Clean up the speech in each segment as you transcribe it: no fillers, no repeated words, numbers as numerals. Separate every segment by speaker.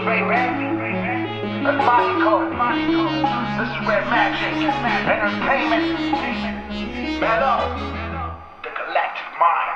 Speaker 1: That's Mágico. This is Red Magic Entertainment. Mellow, the collective mind.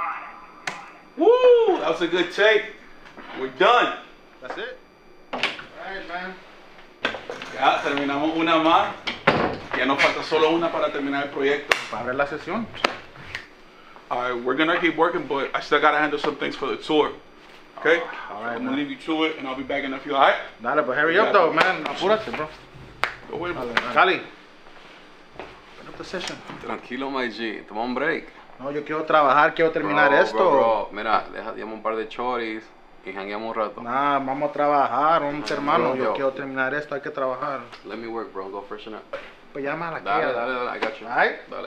Speaker 2: Woo! That was a good take. We're done.
Speaker 3: That's it. Alright, man.
Speaker 2: Ya terminamos una más. Ya nos falta solo una para terminar el proyecto.
Speaker 3: Para abrir la sesión.
Speaker 2: Alright, we're gonna keep working, but I still gotta handle some things for the tour. Okay?
Speaker 3: Alright,
Speaker 2: I'm gonna leave you to it, and I'll be back in a few. Alright?
Speaker 3: Dale, pues hurry up though, man. Apúrate, bro.
Speaker 2: Go with me.
Speaker 3: Cali. Open up the session.
Speaker 4: Tranquilo, my G. Toma un break.
Speaker 3: No, yo quiero trabajar, quiero terminar
Speaker 4: Bro,
Speaker 3: esto.
Speaker 4: bro. Mira, dejamos un par de choris y jangueamos un rato.
Speaker 3: Nah, vamos a trabajar, vamos hermano. Yo
Speaker 4: yo.
Speaker 3: quiero terminar esto, hay que trabajar.
Speaker 4: Let me work, bro. Go freshen up.
Speaker 3: Pues llámala aquí.
Speaker 4: Dale, dale, dale. I got you.
Speaker 3: Alright.
Speaker 4: Dale.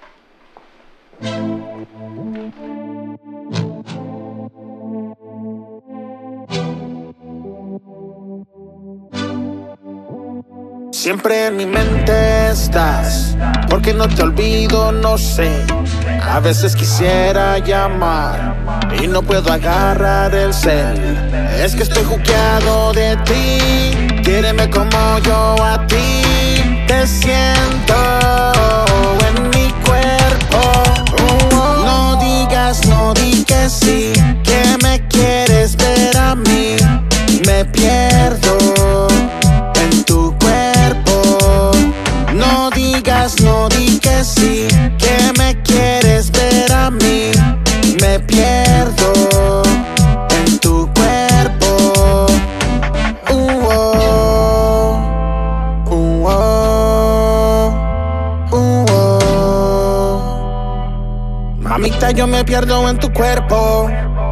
Speaker 5: Siempre en mi mente estás, porque no te olvido, no sé. A veces quisiera llamar y no puedo agarrar el cel. Es que estoy juqueado de ti, quiéreme como yo a ti. Te siento en mi cuerpo. No digas, no di que sí, que me quieres ver a mí. Me pierdo en tu cuerpo. No digas, no di que sí, que me quieres ver a mí. Me pierdo en tu cuerpo. Mamita, yo me pierdo en tu cuerpo.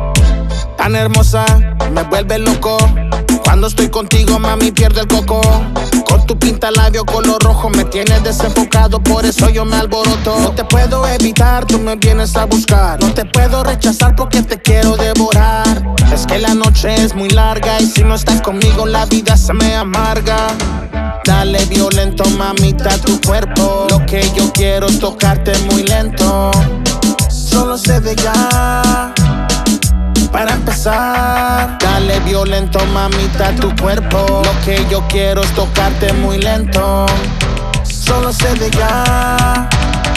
Speaker 5: Tan hermosa, me vuelve loco. Cuando estoy contigo, mami, pierdo el coco. Con tu pinta labio color rojo me tienes desenfocado, por eso yo me alboroto. No te puedo evitar, tú me vienes a buscar. No te puedo rechazar porque te quiero devorar. Es que la noche es muy larga y si no estás conmigo la vida se me amarga. Dale violento, mamita, tu cuerpo. Lo que yo quiero es tocarte muy lento. Solo sé de ya. Para empezar, dale violento, mamita, tu cuerpo. Lo que yo quiero es tocarte muy lento. Solo sé de ya.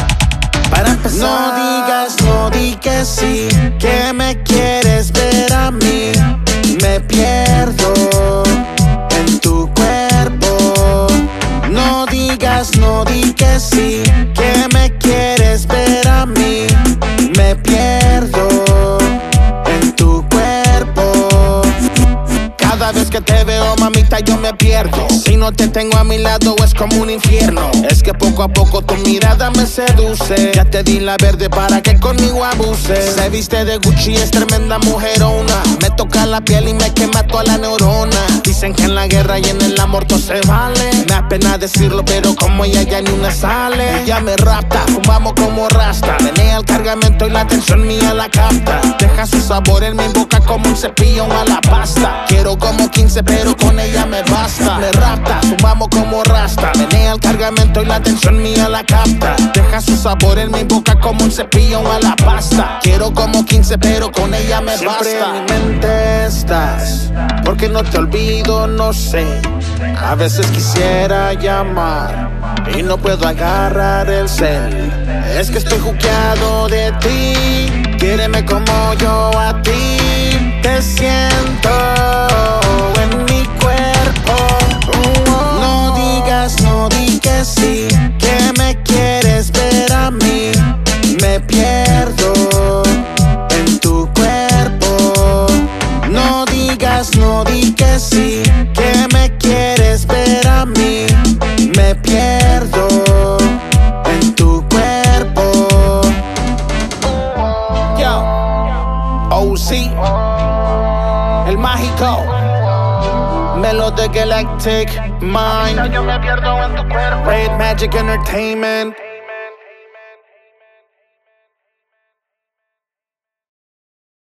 Speaker 5: Para empezar, no digas, no di que sí, que me quieres ver a mí. Me pierdo en tu cuerpo. No digas, no di que sí, que me quieres ver a mí. Me pierdo en tu cuerpo. Cada vez que te veo, mamita, yo me pierdo. Si no te tengo a mi lado es como un infierno. Es que poco a poco tu mirada me seduce. Ya te di la verde para que conmigo abuses. Se viste de Gucci, es tremenda mujerona. Me toca la piel y me quema toda la neurona. Dicen que en la guerra y en el amor todo se vale. Me apena decirlo, pero como ella ya ni una sale. Ella me rapta, fumamos como rasta. Menea el cargamento y la atención mía la capta. Deja su sabor en mi boca como un cepillo a la pasta. Quiero como 15 pero con ella me basta. Me rapta, fumamos como rasta. Menea el cargamento y la atención mía la capta. Deja su sabor en mi boca como un cepillo a la pasta. Quiero como 15 pero con ella me basta. Siempre en mi mente estás, porque no te olvido, no sé. A veces quisiera llamar y no puedo agarrar el cel. Es que estoy juqueado de ti, quiéreme como yo a ti. Te siento en mi cuerpo. No digas, no di que sí, que me quieres ver a mí. Me pierdo en tu cuerpo. No digas, no di que sí, que me quieres ver a mí. Me pierdo en tu cuerpo. Yo, OC, el mágico, Mellow the Galactic Mind.
Speaker 1: Yo me pierdo en tu cuerpo.
Speaker 5: Red Magic Entertainment.